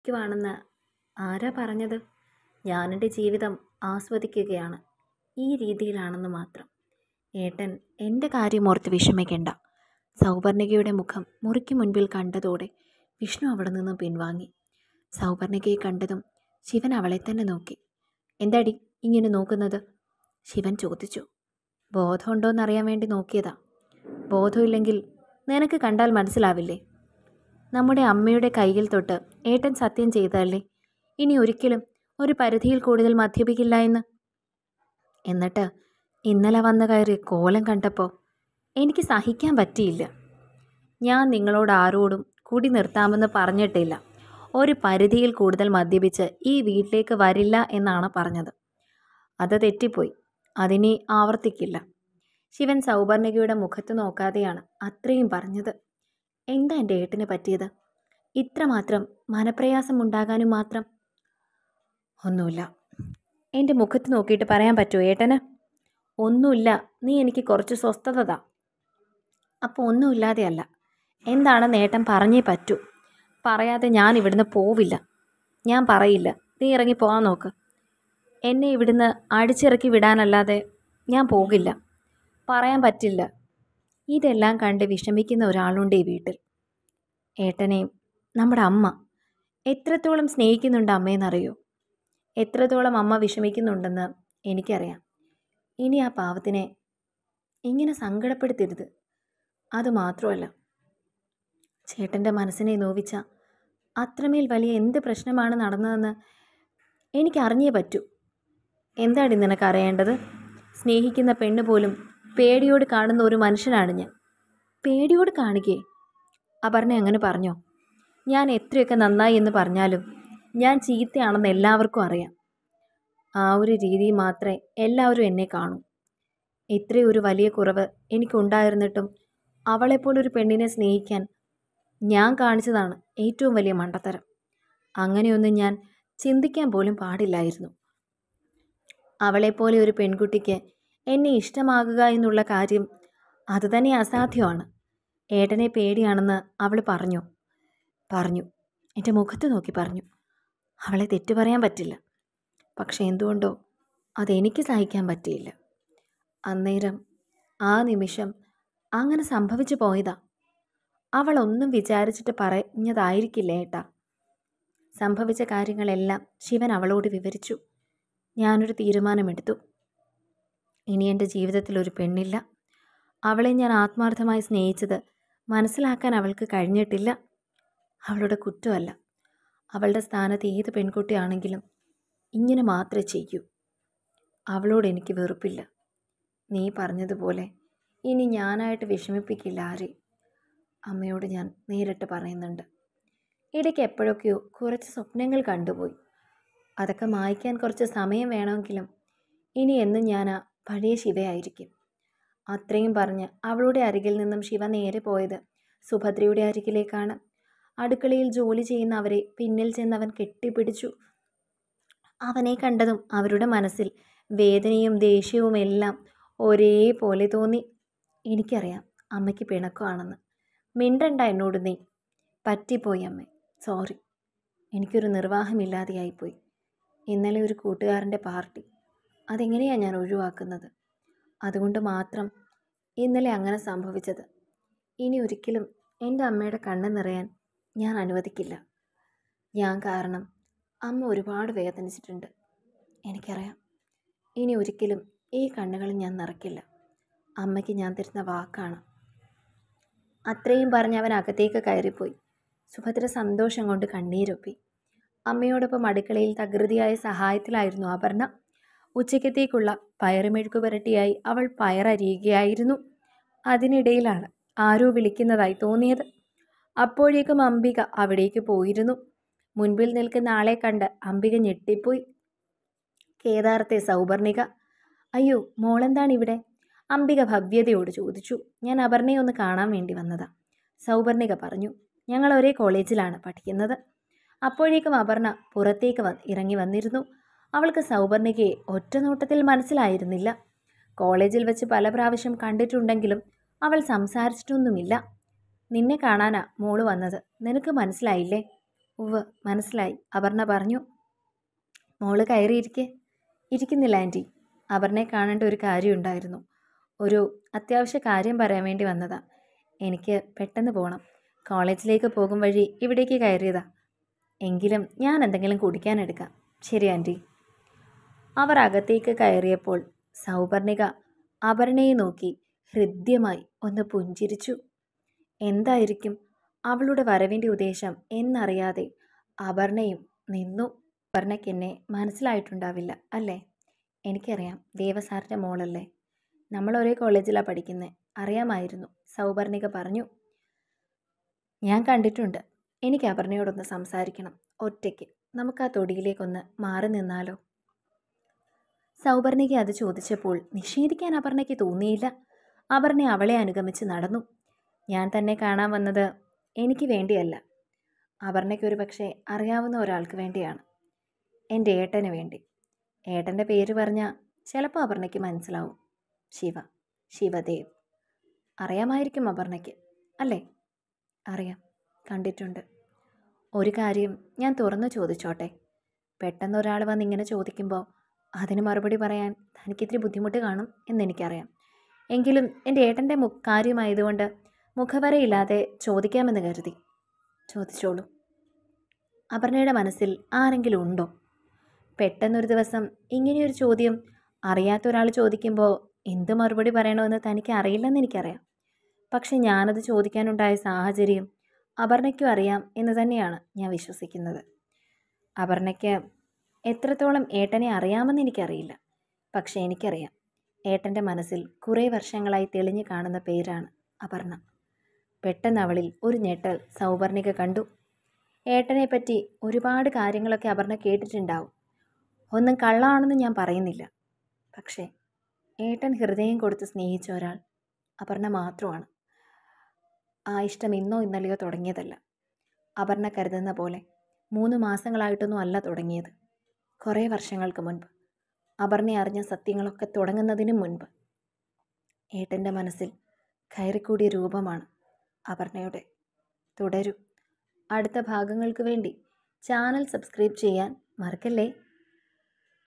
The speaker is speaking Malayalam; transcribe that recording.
ക്കുവാണെന്ന് ആരാ പറഞ്ഞത്? ഞാനെൻ്റെ ജീവിതം ആസ്വദിക്കുകയാണ്. ഈ രീതിയിലാണെന്ന് മാത്രം. ഏട്ടൻ എൻ്റെ കാര്യം ഓർത്ത് വിഷമിക്കണ്ട. സൗപർണികയുടെ മുഖം മുറിക്ക് മുൻപിൽ കണ്ടതോടെ വിഷ്ണു അവിടെ നിന്നും പിൻവാങ്ങി. സൗപർണികയെ കണ്ടതും ശിവൻ അവളെ തന്നെ നോക്കി. എന്താടി ഇങ്ങനെ നോക്കുന്നത്? ശിവൻ ചോദിച്ചു. ബോധമുണ്ടോയെന്നറിയാൻ വേണ്ടി നോക്കിയതാ. ബോധമില്ലെങ്കിൽ നിനക്ക് കണ്ടാൽ മനസ്സിലാവില്ലേ? നമ്മുടെ അമ്മയുടെ കയ്യിൽ തൊട്ട് ഏട്ടൻ സത്യം ചെയ്തതല്ലേ ഇനി ഒരിക്കലും ഒരു പരിധിയിൽ കൂടുതൽ മദ്യപിക്കില്ല എന്ന്. എന്നിട്ട് ഇന്നലെ വന്നു കയറി കോലം കണ്ടപ്പോൾ എനിക്ക് സഹിക്കാൻ പറ്റിയില്ല. ഞാൻ നിങ്ങളോട് ആരോടും കുടി നിർത്താമെന്ന് പറഞ്ഞിട്ടില്ല. ഒരു പരിധിയിൽ കൂടുതൽ മദ്യപിച്ച് ഈ വീട്ടിലേക്ക് വരില്ല എന്നാണ് പറഞ്ഞത്. അത് തെറ്റിപ്പോയി. അതിനെ ആവർത്തിക്കില്ല. ശിവൻ സൗപർണികയുടെ മുഖത്ത് നോക്കാതെയാണ് അത്രയും പറഞ്ഞത്. എന്താ എൻ്റെ ഏട്ടന് പറ്റിയത്? ഇത്രമാത്രം മനപ്രയാസം ഉണ്ടാകാനും മാത്രം? ഒന്നുമില്ല. എൻ്റെ മുഖത്ത് നോക്കിയിട്ട് പറയാൻ പറ്റുമോ ഏട്ടന്? ഒന്നുമില്ല. നീ എനിക്ക് കുറച്ച് സ്വസ്ഥത താ. അപ്പോൾ ഒന്നുമില്ലാതെയല്ല. എന്താണെന്ന് ഏട്ടൻ പറഞ്ഞേ പറ്റൂ. പറയാതെ ഞാൻ ഇവിടുന്ന് പോവില്ല. ഞാൻ പറയില്ല. നീ ഇറങ്ങി പോകാൻ നോക്ക്. എന്നെ ഇവിടുന്ന് അടിച്ചിറക്കി വിടാനല്ലാതെ ഞാൻ പോകില്ല. പറയാൻ പറ്റില്ല. ഇതെല്ലാം കണ്ട് വിഷമിക്കുന്ന ഒരാളുണ്ട് ഈ വീട്ടിൽ. ഏട്ടനെയും നമ്മുടെ അമ്മ എത്രത്തോളം സ്നേഹിക്കുന്നുണ്ട് അമ്മയെന്നറിയോ? എത്രത്തോളം അമ്മ വിഷമിക്കുന്നുണ്ടെന്ന് എനിക്കറിയാം. ഇനി ആ പാവത്തിനെ ഇങ്ങനെ സങ്കടപ്പെടുത്തരുത്. അതുമാത്രമല്ല, ചേട്ടൻ്റെ മനസ്സിനെ നോവിച്ച അത്രമേൽ വലിയ എന്ത് പ്രശ്നമാണ് നടന്നതെന്ന് എനിക്കറിഞ്ഞേ പറ്റൂ. എന്താണ് നിനക്കറിയേണ്ടത്? സ്നേഹിക്കുന്ന പെണ്ണ് പോലും പേടിയോട് കാണുന്ന ഒരു മനുഷ്യനാണ് ഞാൻ. പേടിയോട് കാണുകയെ? അപർണ അങ്ങനെ പറഞ്ഞോ? ഞാൻ എത്രയൊക്കെ നന്നായി എന്ന് പറഞ്ഞാലും ഞാൻ ചീത്തയാണെന്ന് എല്ലാവർക്കും അറിയാം. ആ ഒരു രീതി മാത്രമേ എല്ലാവരും എന്നെ കാണൂ. ഇത്രയൊരു വലിയ കുറവ് എനിക്കുണ്ടായിരുന്നിട്ടും അവളെപ്പോലൊരു പെണ്ണിനെ സ്നേഹിക്കാൻ ഞാൻ കാണിച്ചതാണ് ഏറ്റവും വലിയ മണ്ടത്തരം. അങ്ങനെയൊന്നും ഞാൻ ചിന്തിക്കാൻ പോലും പാടില്ലായിരുന്നു. അവളെപ്പോലെ ഒരു പെൺകുട്ടിക്ക് എന്നെ ഇഷ്ടമാകുക എന്നുള്ള കാര്യം അതുതന്നെ അസാധ്യമാണ്. ഏട്ടനെ പേടിയാണെന്ന് അവൾ പറഞ്ഞു. എൻ്റെ മുഖത്ത് നോക്കി പറഞ്ഞു. അവളെ തെറ്റു പറയാൻ പറ്റില്ല. പക്ഷെ എന്തുകൊണ്ടോ അതെനിക്ക് സഹിക്കാൻ പറ്റിയില്ല. അന്നേരം ആ നിമിഷം അങ്ങനെ സംഭവിച്ചു പോയതാ. അവളൊന്നും വിചാരിച്ചിട്ട് പറഞ്ഞതായിരിക്കില്ല ഏട്ടാ. സംഭവിച്ച കാര്യങ്ങളെല്ലാം ശിവൻ അവളോട് വിവരിച്ചു. ഞാനൊരു തീരുമാനമെടുത്തു. ഇനി എൻ്റെ ജീവിതത്തിൽ ഒരു പെണ്ണില്ല. അവളെ ഞാൻ ആത്മാർത്ഥമായി സ്നേഹിച്ചത് മനസ്സിലാക്കാൻ അവൾക്ക് കഴിഞ്ഞിട്ടില്ല. അവളുടെ കുറ്റമല്ല. അവളുടെ സ്ഥാനത്ത് ഏത് പെൺകുട്ടിയാണെങ്കിലും ഇങ്ങനെ മാത്രമേ ചെയ്യൂ. അവളോട് എനിക്ക് വെറുപ്പില്ല. നീ പറഞ്ഞതുപോലെ ഇനി ഞാനായിട്ട് വിഷമിപ്പിക്കില്ല ആരെയും. അമ്മയോട് ഞാൻ നേരിട്ട് പറയുന്നുണ്ട്. ഇടയ്ക്ക് എപ്പോഴൊക്കെയോ കുറച്ച് സ്വപ്നങ്ങൾ കണ്ടുപോയി. അതൊക്കെ മായ്ക്കാൻ കുറച്ച് സമയം വേണമെങ്കിലും ഇനി എന്നും ഞാൻ ആ പഴയ ശിവയായിരിക്കും. അത്രയും പറഞ്ഞ് അവളുടെ അരികിൽ നിന്നും ശിവ നേരെ പോയത് സുഭദ്രയുടെ അരികിലേക്കാണ്. അടുക്കളയിൽ ജോലി ചെയ്യുന്ന അവരെ പിന്നിൽ ചെന്നവൻ കെട്ടിപ്പിടിച്ചു. അവനെ കണ്ടതും അവരുടെ മനസ്സിൽ വേദനയും ദേഷ്യവും എല്ലാം ഒരേപോലെ തോന്നി. എനിക്കറിയാം അമ്മയ്ക്ക് പിണക്കമാണെന്ന്. മിണ്ടണ്ട എന്നോട് നീ. പറ്റിപ്പോയി അമ്മേ, സോറി. എനിക്കൊരു നിർവാഹമില്ലാതെയായിപ്പോയി. ഇന്നലെ ഒരു കൂട്ടുകാരൻ്റെ പാർട്ടി, അതെങ്ങനെയാണ് ഞാൻ ഒഴിവാക്കുന്നത്? അതുകൊണ്ട് മാത്രം ഇന്നലെ അങ്ങനെ സംഭവിച്ചത്. ഇനി ഒരിക്കലും എൻ്റെ അമ്മയുടെ കണ്ണ് നിറയാൻ ഞാൻ അനുവദിക്കില്ല. ഞാൻ കാരണം അമ്മ ഒരുപാട് വേദനിച്ചിട്ടുണ്ട്. എനിക്കറിയാം. ഇനി ഒരിക്കലും ഈ കണ്ണുകൾ ഞാൻ നിറയ്ക്കില്ല. അമ്മയ്ക്ക് ഞാൻ തരുന്ന വാക്കാണ്. അത്രയും പറഞ്ഞ് അവൻ അകത്തേക്ക് കയറിപ്പോയി. സുഭദ്ര സന്തോഷം കൊണ്ട് കണ്ണീരൊപ്പി. അമ്മയോടൊപ്പം അടുക്കളയിൽ തകൃതിയായ സഹായത്തിലായിരുന്നു അപർണ. ഉച്ചയ്ക്കത്തേക്കുള്ള പയറുമെഴുക്ക് പുരട്ടിയായി അവൾ പയറരിയുകയായിരുന്നു. അതിനിടയിലാണ് ആരോ വിളിക്കുന്നതായി തോന്നിയത്. അപ്പോഴേക്കും അംബിക അവിടേക്ക് പോയിരുന്നു. മുൻപിൽ നിൽക്കുന്ന ആളെ കണ്ട് അംബിക ഞെട്ടിപ്പോയി. കേദാരത്തെ സൗപർണിക. അയ്യോ, മോളെന്താണ് ഇവിടെ? അംബിക ഭവ്യതയോട് ചോദിച്ചു. ഞാൻ അപർണയെ ഒന്ന് കാണാൻ വേണ്ടി വന്നതാ, സൗപർണിക പറഞ്ഞു. ഞങ്ങൾ ഒരേ കോളേജിലാണ് പഠിക്കുന്നത്. അപ്പോഴേക്കും അപർണ പുറത്തേക്ക് ഇറങ്ങി വന്നിരുന്നു. അവൾക്ക് സൗപർണികയെ ഒറ്റ നോട്ടത്തിൽ മനസ്സിലായിരുന്നില്ല. കോളേജിൽ വെച്ച് പല പ്രാവശ്യം കണ്ടിട്ടുണ്ടെങ്കിലും അവൾ സംസാരിച്ചിട്ടൊന്നുമില്ല. നിന്നെ കാണാനാ മോള് വന്നത്. നിനക്ക് മനസ്സിലായില്ലേ? ഉവ്വ് മനസ്സിലായി, അപർണ പറഞ്ഞു. മോള് കയറിയിരിക്കെ. ഇരിക്കുന്നില്ല ആൻറ്റി. അപർണയെ കാണേണ്ട ഒരു കാര്യമുണ്ടായിരുന്നു. ഒരു അത്യാവശ്യ കാര്യം പറയാൻ വേണ്ടി വന്നതാ. എനിക്ക് പെട്ടെന്ന് പോകണം. കോളേജിലേക്ക് പോകും വഴി ഇവിടേക്ക് കയറിയതാ. എങ്കിലും ഞാൻ എന്തെങ്കിലും കുടിക്കാൻ എടുക്കാം. ശരി ആൻറ്റി. അവർ അകത്തേക്ക് കയറിയപ്പോൾ സൗപർണിക അപർണയെ നോക്കി ഹൃദ്യമായി ഒന്ന് പുഞ്ചിരിച്ചു. എന്തായിരിക്കും അവളുടെ വരവിൻ്റെ ഉദ്ദേശം എന്നറിയാതെ അപർണയും നിന്നു. അപർണയ്ക്ക് എന്നെ മനസ്സിലായിട്ടുണ്ടാവില്ല അല്ലേ? എനിക്കറിയാം, ദേവസാറിൻ്റെ മോളല്ലേ. നമ്മൾ ഒരേ കോളേജിലാണ് പഠിക്കുന്നത്. അറിയാമായിരുന്നു, സൗപർണിക പറഞ്ഞു. ഞാൻ കണ്ടിട്ടുണ്ട്. എനിക്ക് അപർണയോടൊന്ന് സംസാരിക്കണം, ഒറ്റയ്ക്ക്. നമുക്ക് ആ തൊടിയിലേക്കൊന്ന് മാറി നിന്നാലോ? സൗപർണിക അത് ചോദിച്ചപ്പോൾ നിഷേധിക്കാൻ അപർണയ്ക്ക് തോന്നിയില്ല. അപർണ അവളെ അനുഗമിച്ച് നടന്നു. ഞാൻ തന്നെ കാണാൻ വന്നത് എനിക്ക് വേണ്ടിയല്ല. അപർണയ്ക്കൊരു പക്ഷേ അറിയാവുന്ന ഒരാൾക്ക് വേണ്ടിയാണ്. എൻ്റെ ഏട്ടന് വേണ്ടി. ഏട്ടൻ്റെ പേര് പറഞ്ഞാൽ ചിലപ്പോൾ അപർണയ്ക്ക് മനസ്സിലാവും. ശിവദേവ്. അറിയാമായിരിക്കും അപർണയ്ക്ക്, അല്ലേ? അറിയാം, കണ്ടിട്ടുണ്ട്. ഒരു കാര്യം ഞാൻ തുറന്നു ചോദിച്ചോട്ടെ? പെട്ടെന്ന് ഒരാൾ വന്ന് ഇങ്ങനെ ചോദിക്കുമ്പോൾ അതിന് മറുപടി പറയാൻ തനിക്കിത്തിരി ബുദ്ധിമുട്ട് കാണും എന്നെനിക്കറിയാം. എങ്കിലും എൻ്റെ ഏട്ടൻ്റെ കാര്യമായതുകൊണ്ട് മുഖവരയില്ലാതെ ചോദിക്കാമെന്ന് കരുതി. ചോദിച്ചോളൂ. അപർണയുടെ മനസ്സിൽ ആരെങ്കിലും ഉണ്ടോ? പെട്ടെന്നൊരു ദിവസം ഇങ്ങനെയൊരു ചോദ്യം അറിയാത്ത ഒരാൾ ചോദിക്കുമ്പോൾ എന്ത് മറുപടി പറയണമെന്ന് തനിക്ക് അറിയില്ലെന്ന് എനിക്കറിയാം. പക്ഷെ ഞാനത് ചോദിക്കാനുണ്ടായ സാഹചര്യം അപർണയ്ക്കും അറിയാം എന്ന് തന്നെയാണ് ഞാൻ വിശ്വസിക്കുന്നത്. അപർണയ്ക്ക് എത്രത്തോളം ഏട്ടനെ അറിയാമെന്ന് എനിക്കറിയില്ല. പക്ഷെ എനിക്കറിയാം, ഏട്ടൻ്റെ മനസ്സിൽ കുറേ വർഷങ്ങളായി തെളിഞ്ഞു കാണുന്ന പേരാണ് അപർണ. പെട്ടെന്ന് അവളിൽ ഒരു ഞെട്ടൽ സൗപർണിക കണ്ടു. ഏട്ടനെപ്പറ്റി ഒരുപാട് കാര്യങ്ങളൊക്കെ അപർണ കേട്ടിട്ടുണ്ടാവും. ഒന്നും കള്ളാണെന്ന് ഞാൻ പറയുന്നില്ല. പക്ഷേ ഏട്ടൻ ഹൃദയം കൊടുത്ത് സ്നേഹിച്ച ഒരാൾ അപർണ മാത്രമാണ്. ആ ഇഷ്ടം ഇന്നോ ഇന്നലെയോ തുടങ്ങിയതല്ല. അപർണ കരുതുന്ന പോലെ 3 മാസങ്ങളായിട്ടൊന്നും അല്ല തുടങ്ങിയത്. കുറേ വർഷങ്ങൾക്ക് മുൻപ്, അപർണയെ അറിഞ്ഞ സത്യങ്ങളൊക്കെ തുടങ്ങുന്നതിനും മുൻപ്. ഏട്ടൻ്റെ മനസ്സിൽ കയറിക്കൂടിയ രൂപമാണ് അപർണയുടെ. തുടരും. അടുത്ത ഭാഗങ്ങൾക്ക് വേണ്ടി ചാനൽ സബ്സ്ക്രൈബ് ചെയ്യാൻ മറക്കല്ലേ.